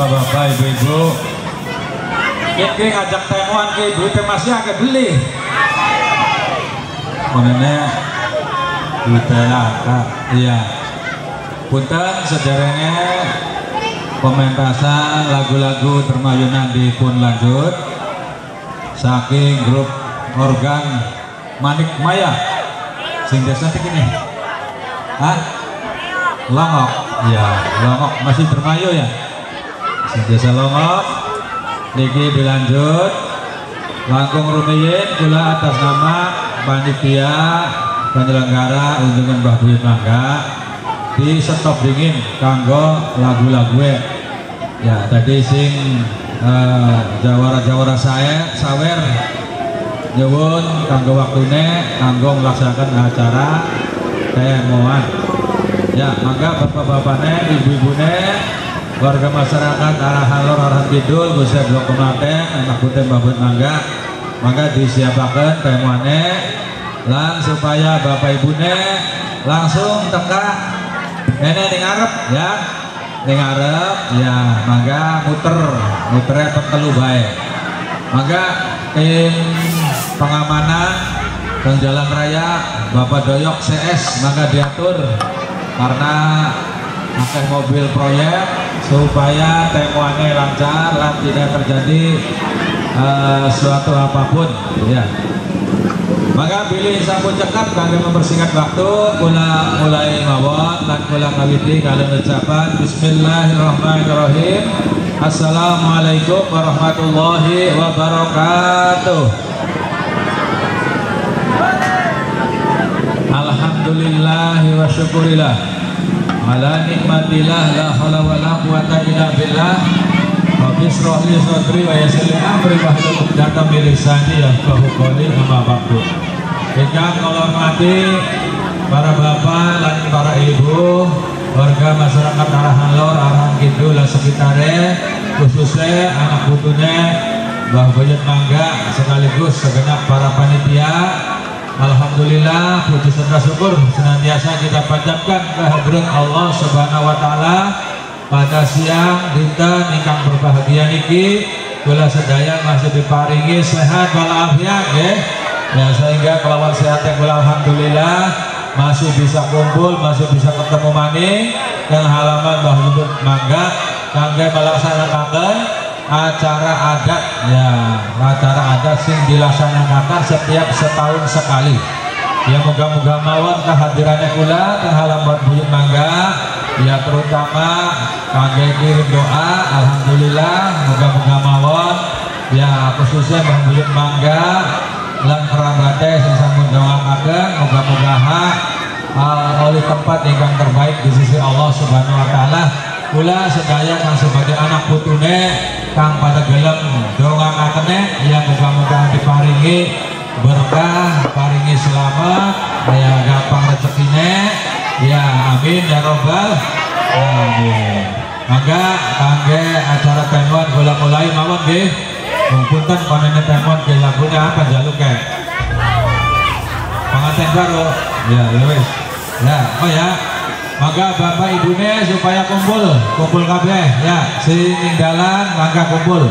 bapak-bapak, ibu-ibu. Kita ngajak temuan ke ibu masih agak beli. Mengenai budaya, iya. Punten sederenge pementasan lagu-lagu termayunan dipun lanjut saking grup organ Manik Maya sing desa ini. Hah? Longok. Ya, Longok masih termayu ya. Sing desa Longok niki dilanjut langkung rumiyin kula atas nama panitia penyelenggara unjungan Mbah Buyut Mangga di stop dingin kanggo lagu-lagu ya tadi sing jawara-jawara saya sawer nyuwun kanggo waktune kanggo melaksanakan acara temuan ya mangga bapak-bapaknya ibu-ibune warga masyarakat arah halor arah kidul Gusti Blok Kematen anak putih Mbah Buyut Mangga mangga disiapaken temuannya lan supaya bapak ibune langsung teka ini ning arep ya ning arep ya mangga muternya petelu bae mangga tim pengamanan dan jalan raya Bapak Doyok CS mangga diatur karena pakai mobil proyek supaya temuannya lancar dan tidak terjadi suatu apapun ya maka pilih sampun cekap kangge mempersingkat waktu kula mulai mawon lan kula ngawiti kalian ucapan bismillahirrahmanirrahim assalamualaikum warahmatullahi wabarakatuh alhamdulillahi wa syukurillah ala nikmatillah la haula wa la quwata illa billah Rabbi shrah li sadri wa yassir li amri wahlul 'uqdatam min lisani yafqahu qawli amma ba'du. Ingkang kula hormati para bapak lan para ibu, warga masyarakat arah halor, arah kidul lan sekitare, khususnya anak putune Mbah Buyut Mangga sekaligus segenap para panitia. Alhamdulillah puji serta syukur senantiasa kita panjatkan kehadirat Allah Subhanahu wa taala pada siang dinten ingkang berbahagia niki kula sedaya masih diparingi sehat walafiat ya sehingga kelawan sehat kula alhamdulillah masih bisa kumpul masih bisa ketemu maning yang halaman Mbah Buyut Mangga kangge melaksanakan acara adat ya acara adat sing dilaksanakan setiap setahun sekali ya moga-moga mawon kehadirannya kula ke halaman Buyut Mangga ya terutama kangge kirim doa alhamdulillah moga-moga mawon ya khususnya Mbah Buyut Mangga lan kerabatnya sing sampun doaken moga-moga oleh tempat ingkang terbaik di sisi Allah Subhanahu wa taala kula sedaya kang sebagai anak putune kang pada gelem dongaakene ya moga-moga diparingi berkah paringi selamat ya gampang rezekine ya amin ya robbal alamin mangga kangge acara temuan kula mulai mawon nggih punten panene temuan ke lagunya apa jaluk pengantin baru ya wis ya oh ya mangga bapak ibune supaya kumpul kabeh ya sing ninggalan mangga kumpul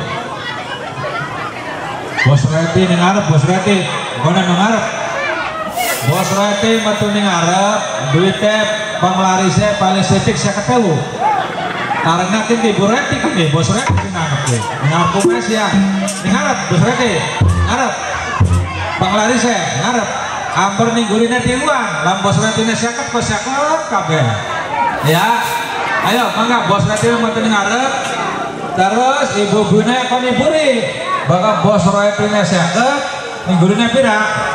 Bos Reti ning arep Bos Reti kono nang arep Bos Reti metu ning arep duite panglarise paling sithik 50.000 karena ki Bu Reti kan nggih Bos Reti ning arep nggih ning arep mes ya ning arep Bos Reti arep panglarise arep ampun ning gurine di luar lan Bos Retine 50 kabeh ya ayo mangga Bos Reti metu ning arep terus ibu bune kon iburi bakal Bos Retine 50 ning gurine pira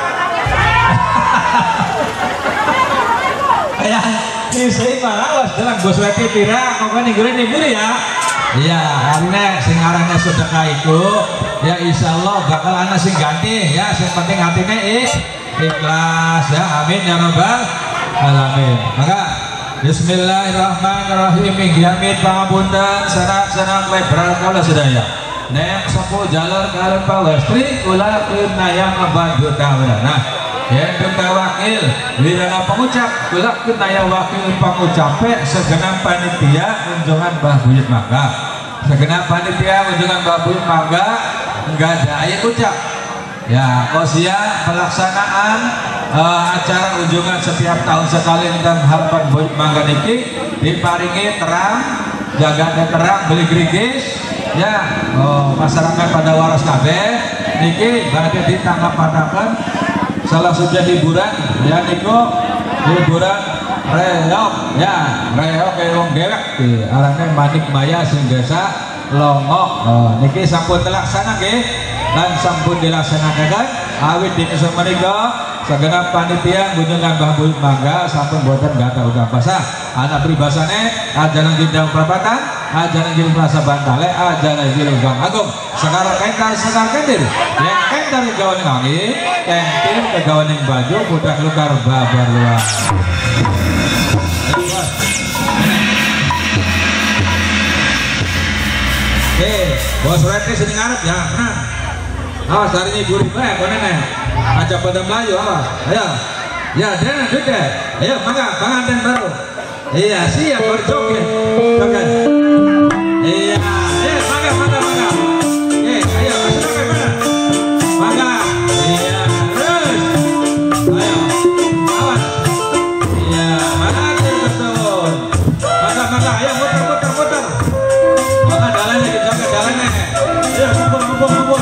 ya ini saya malah jalan Bos Reti pira kok ning gurine iburi ya iya arine sing arane sedekah itu ya insyaallah bakal ana sing ganti ya sing penting hatine ikhlas ya amin ya rabbal alamin maka bismillahirrahmanirrahim nggih pangapunten sanak-sanak lebar kula sedaya nek sapu jalur kalian pawestri kula kenaya ngebantu kawula nah ya duta wakil wirana pengucap kula kenaya wakil pengucape segenap panitia kunjungan Mbah Buyut Mangga segenap panitia kunjungan Babu Mangga enggak ada ayat ucap ya kosia pelaksanaan acara unjungan setiap tahun sekali tentang Hampan Buyut Mangga niki diparingi terang jaga terang beli gerigis ya masyarakat pada waras kabeh niki badhe ditanggapaken salah satu hiburan ya niku hiburan reok ya reok wong gewek arane manik maya sing desa longok niki sampun terlaksana nggih lan sampun dilaksanakan awit dina menika segenap panitia kunjungan Mbah Buyut Mangga sampun boten gata udah pasah anak pribasane ajaran Gindang Perapatan ajaran Gindang Plaza Bantale ajaran Gindang Agung sekarang kentar sekar kentir yang kentar kegawan kami kentir kegawan yang baju budak lukar babar luar bos rete sini ngarep ya nah awas hari ini gurih banget konen ajak pada Melayu awas ayo ya dan sudah ayo mangga panganten baru iya siap berjoget joget iya mangga ayo masuk ke mana mangga iya terus ayo awas iya maju betul mangga ayo muter mangga jalannya dijoget jalannya ayo kumpul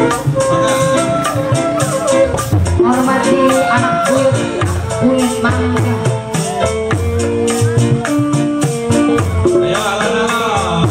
hormati anak Buyut Mangga. Ayo alon-alon.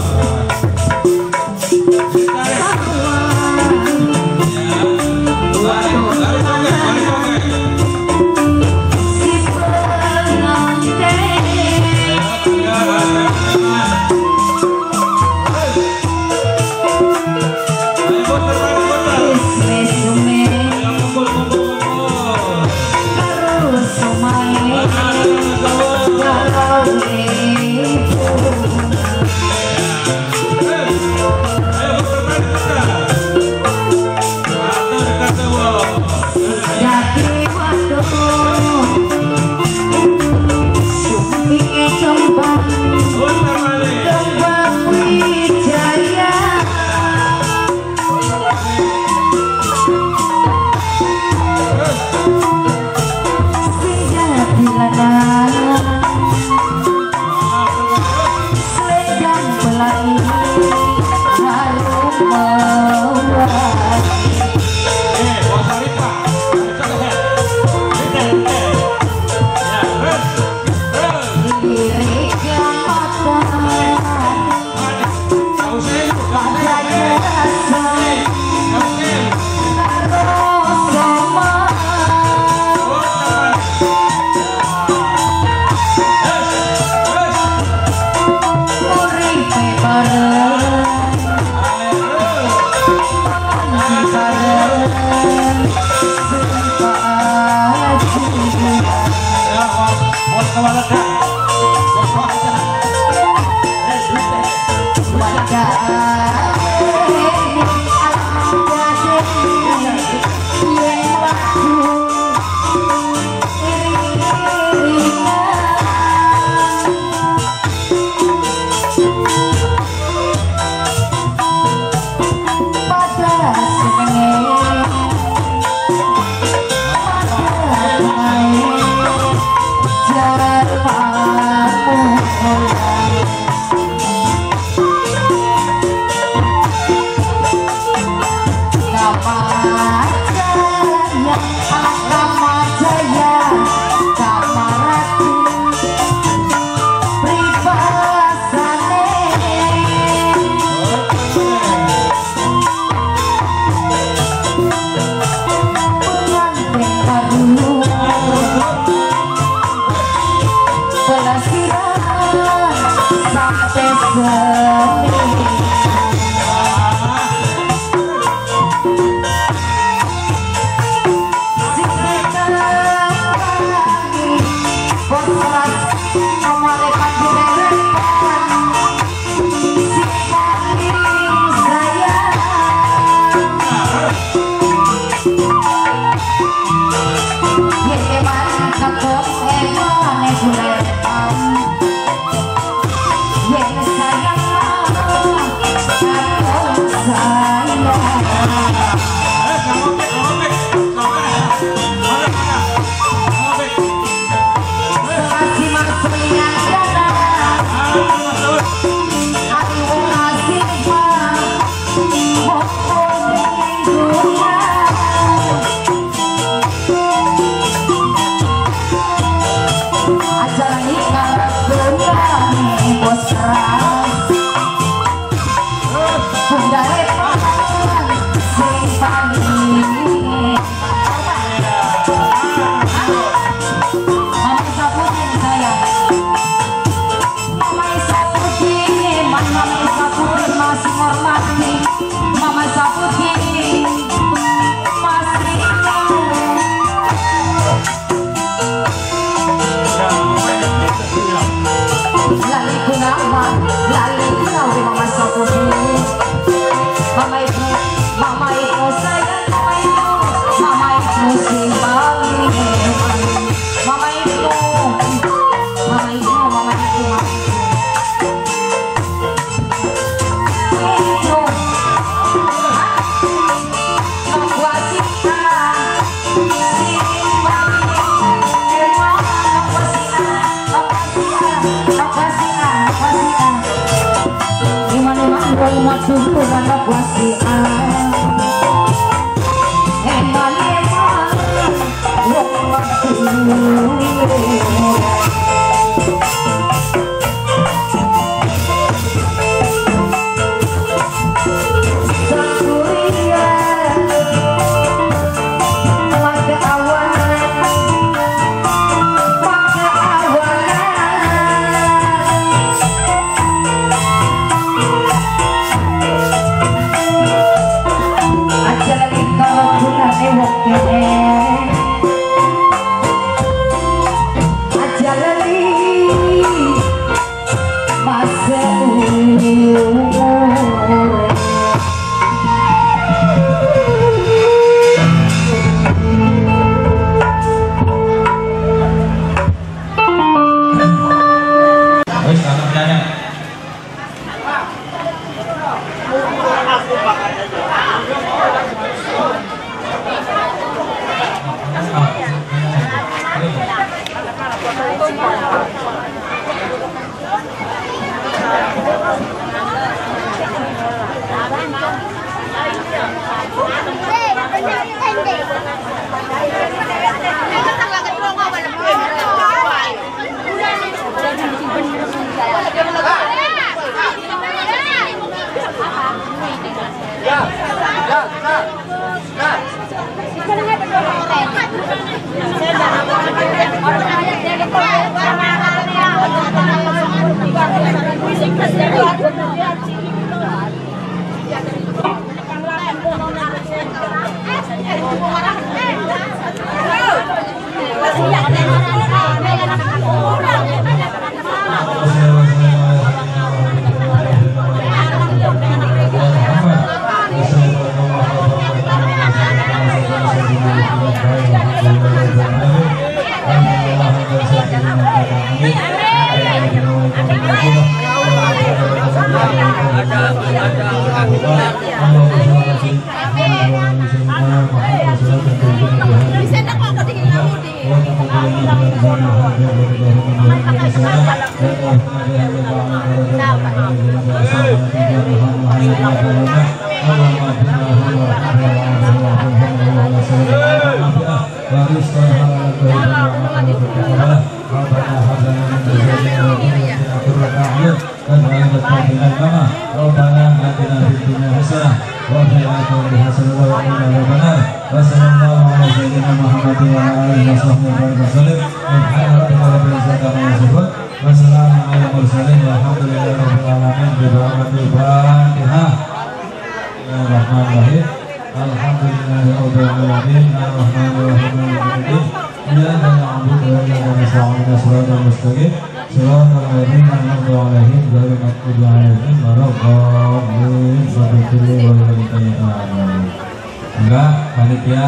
Enggak, panitia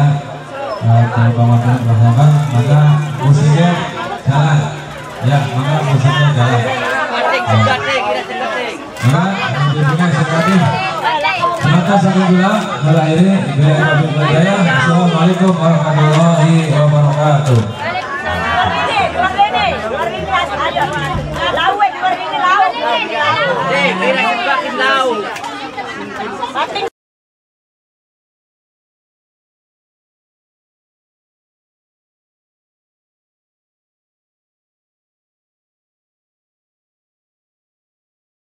pemakaman bersama, maka musiknya jalan. Ya, maka musiknya jalan. Maka musiknya sekali. atas saking bilang ini Assalamualaikum warahmatullahi wabarakatuh. Keluar ini, ayo. Lawe, keluar ini, lawe.